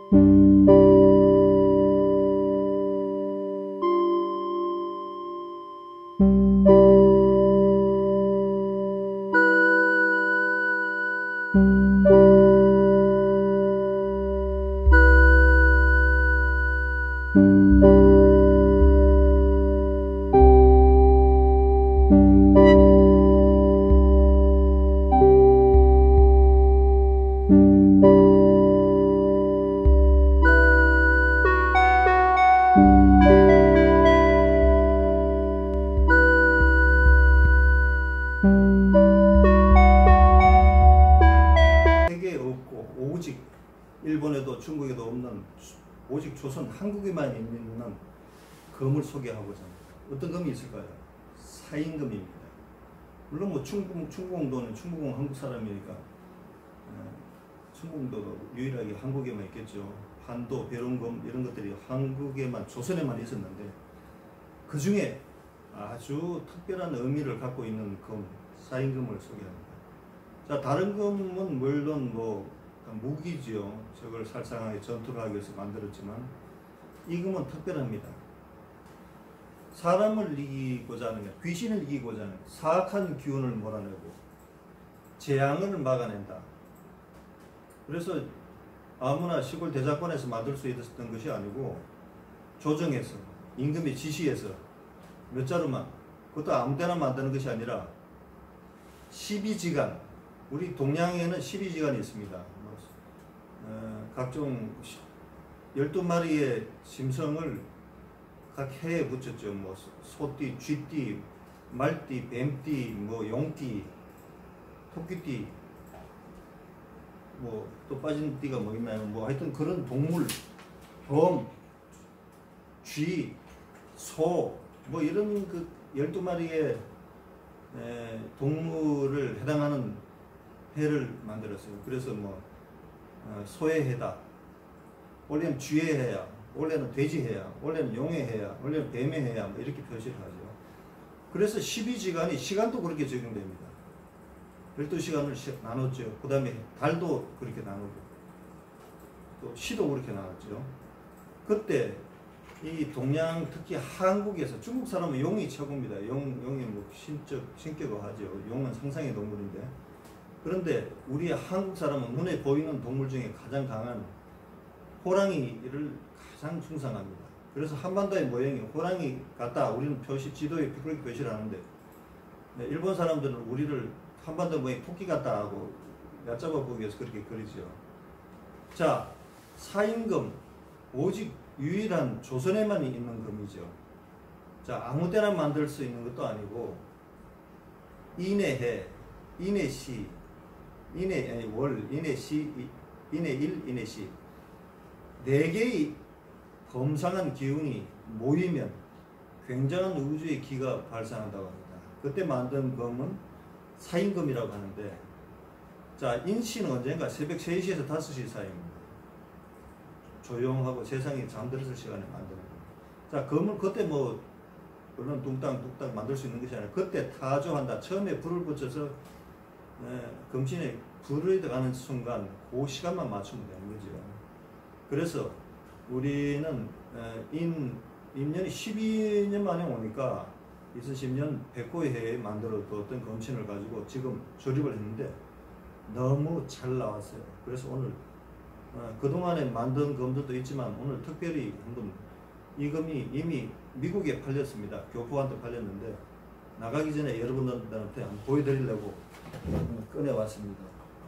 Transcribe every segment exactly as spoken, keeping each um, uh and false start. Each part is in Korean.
세계에 없고 오직 일본에도 중국에도 없는 오직 조선 한국에만 있는 금을 소개하고자 합니다. 어떤 금이 있을까요? 사인금입니다. 물론 뭐 충북, 충북공도는 충북공 한국 사람이니까 충북공도도 유일하게 한국에만 있겠죠. 한도, 벼룩금 이런 것들이 한국에만 조선에만 있었는데 그 중에 아주 특별한 의미를 갖고 있는 금, 사인금을 소개합니다. 자, 다른 금은 물론 뭐 무기지요. 저걸 살상하게 전투를 하기 위해서 만들었지만 이 금은 특별합니다. 사람을 이기고자 하는 게, 귀신을 이기고자 하는 사악한 기운을 몰아내고 재앙을 막아낸다. 그래서 아무나 시골 대작권에서 만들 수 있었던 것이 아니고 조정에서 임금의 지시에서 몇 자루만, 그것도 아무 데나 만드는 것이 아니라 십이 지간, 우리 동양에는 십이 지간이 있습니다. 어, 각종 열두 마리의 짐승을 각 해에 붙였죠. 뭐 소띠, 쥐띠, 말띠, 뱀띠, 뭐 용띠, 토끼띠, 뭐 또 빠진 띠가 뭐 있나요? 뭐 하여튼 그런 동물, 곰, 쥐, 소, 뭐 이런 그 열두 마리의 에, 동물을 해당하는 해를 만들었어요. 그래서 뭐 어, 소의 해다, 원래는 쥐의 해야, 원래는 돼지 해야, 원래는 용의 해야, 원래는 뱀의 해야, 뭐 이렇게 표시를 하죠. 그래서 십이 지간이 시간도 그렇게 적용됩니다. 열두 시간을 나눴죠. 그 다음에 달도 그렇게 나누고 또 시도 그렇게 나눴죠. 그때 이 동양, 특히 한국에서, 중국 사람은 용이 최고입니다. 용, 용이 뭐 신적, 신격을 하죠. 용은 상상의 동물인데, 그런데 우리 한국 사람은 눈에 보이는 동물 중에 가장 강한 호랑이를 가장 숭상합니다. 그래서 한반도의 모형이 호랑이 같다. 우리는 표시, 지도에 그렇게 표시를 하는데, 일본 사람들은 우리를 한반도 모양이 토끼 같다 하고 얕잡아 보기 위해서 그렇게 그리죠. 자, 사인금, 오직 유일한 조선에만 있는 금이죠. 자, 아무 데나 만들 수 있는 것도 아니고 인해해, 인해시, 인해 월, 인해시, 인해일, 인해시 네 개의 범상한 기운이 모이면 굉장한 우주의 기가 발생한다고 합니다. 그때 만든 금은 사인금이라고 하는데, 자, 인시는 언젠가 새벽 세 시에서 다섯 시 사이입니다. 조용하고 세상이 잠들었을 시간에 만드는 겁니다. 자, 금을 그때 뭐 물론 뚱땅 뚱땅 만들 수 있는 것이 아니라 그때 타조한다. 처음에 불을 붙여서 에, 금신에 불을 들어가는 순간 그 시간만 맞추면 되는 거죠. 그래서 우리는 에, 인, 인년이 십이 년 만에 오니까 이천십 년 백호의 해에 만들어뒀던 금신을 가지고 지금 조립을 했는데 너무 잘 나왔어요. 그래서 오늘 어, 그동안에 만든 금들도 있지만 오늘 특별히 한번 이 금이 이미 미국에 팔렸습니다. 교포한테 팔렸는데 나가기 전에 여러분들한테 한번 보여드리려고 꺼내왔습니다.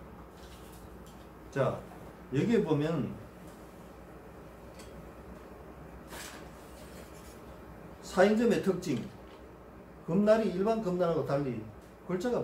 자, 여기에 보면 사인금의 특징, 금날이 일반 금날하고 달리 글자가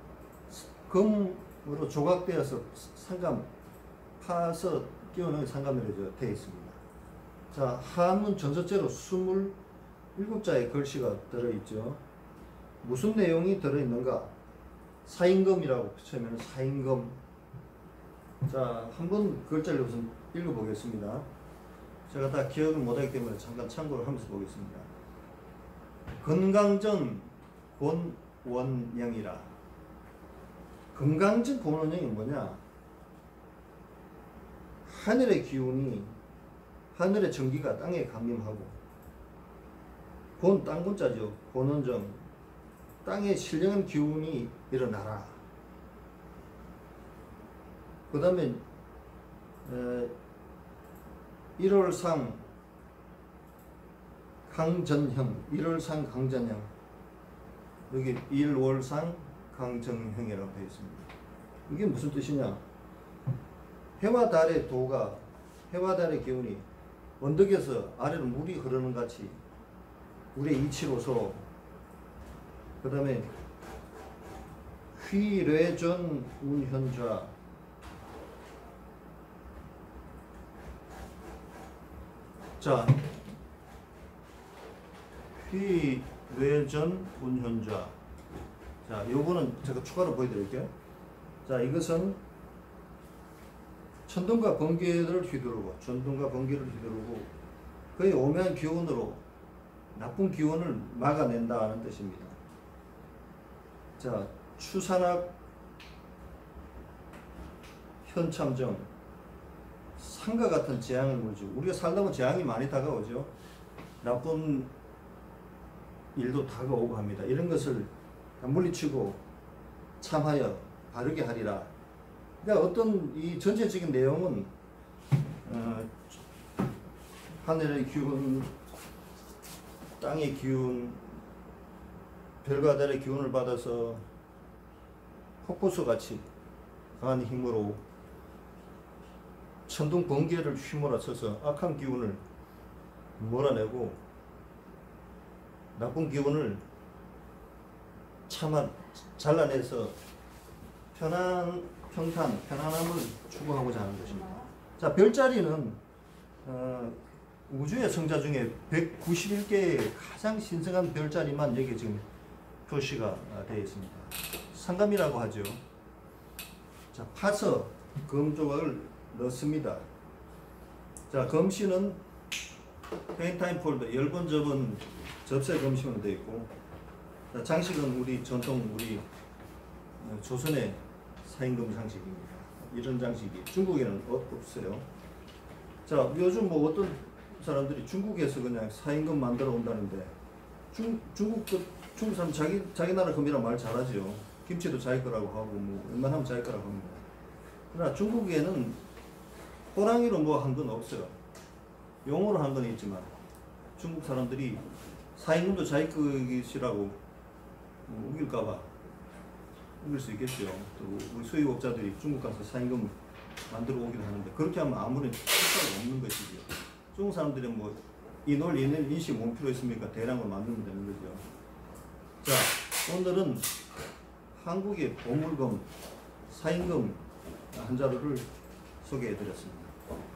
금으로 조각되어서 상감, 파서 끼워넣은 상감으로 되어 있습니다. 자, 한문 전서체로 이십칠 자의 글씨가 들어있죠. 무슨 내용이 들어있는가? 사인금이라고 치면 사인금. 자, 한번 글자를 우선 읽어보겠습니다. 제가 다 기억을 못하기 때문에 잠깐 참고를 하면서 보겠습니다. 건강전 권원영이라. 건강전 권원영이 뭐냐? 하늘의 기운이 하늘의 전기가 땅에 감림하고 본 땅본자죠. 본원정 땅에 신령한 기운이 일어나라. 그 다음에 일월상 강전형 일월상 강전형 여기 일월상 강전형이라고 되어 있습니다. 이게 무슨 뜻이냐? 해와 달의 도가 해와 달의 기운이 언덕에서 아래로 물이 흐르는 같이 물의 이치로서 그 다음에 휘뢰전 운현좌 자 휘뢰전 운현좌 자 요거는 제가 추가로 보여드릴게요. 자 이것은 천둥과 번개를 휘두르고 천둥과 번개를 휘두르고 그의 오묘한 기운으로 나쁜 기운을 막아낸다는 뜻입니다. 자 추산학 현참정 산과 같은 재앙을 물죠. 우리가 살다 보면 재앙이 많이 다가오죠. 나쁜 일도 다가오고 합니다. 이런 것을 물리치고 참하여 바르게 하리라. 그러니까 어떤 이 전체적인 내용은 어, 하늘의 기운, 땅의 기운, 별과 달의 기운을 받아서 폭포수 같이 강한 힘으로 천둥 번개를 휘몰아쳐서 악한 기운을 몰아내고 나쁜 기운을 참아 잘라내서 편안, 평탄, 편안함을 추구하고자 하는 것입니다. 자, 별자리는 어, 우주의 성자 중에 백구십일 개의 가장 신성한 별자리만 여기 지금 표시가 되어 있습니다. 상감이라고 하죠. 자, 파서 검 조각을 넣습니다. 자, 검시는 페인타임 폴더 열 번 접은 접세 검시로 되어 있고, 자, 장식은 우리 전통 우리 조선의 사인금 장식입니다. 이런 장식이 중국에는 없어요. 자, 요즘 뭐 어떤 사람들이 중국에서 그냥 사인금 만들어 온다는데 중, 중국도 중국 사람 자기 자기 나라 금이라 말 잘하죠. 김치도 자기 거라고 하고 뭐 웬만하면 자기 거라고 합니다. 그러나 중국에는 호랑이로 뭐 한 건 없어요. 용어로 한 건 있지만 중국 사람들이 사인금도 자기 것이라고 뭐 우길까봐 우길 수 있겠죠. 또 우리 수입업자들이 중국 가서 사인금 만들어 오기도 하는데 그렇게 하면 아무런 효과가 없는 것이죠. 중국 사람들은 뭐 이 논리 있는 인식 못 필요 있습니까? 대량으로 만들면 되는 거죠. 자, 오늘은 한국의 보물금, 사인금 한 자루를 소개해 드렸습니다.